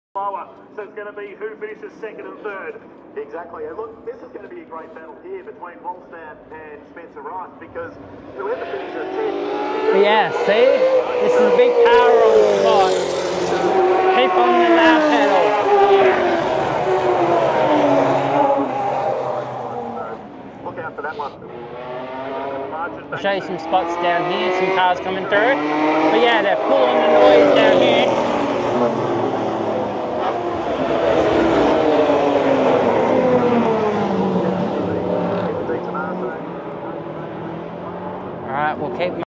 lower, so it's going to be who finishes second and third. Exactly, and look, this is going to be a great battle here between Wolstad and Spencer Rice, because whoever finishes 10... Yeah, see? This is a big power on the spot. Keep on the loud pedal. Look out for that one. I'll show you some spots down here, some cars coming through. But yeah, they're full on the noise down here.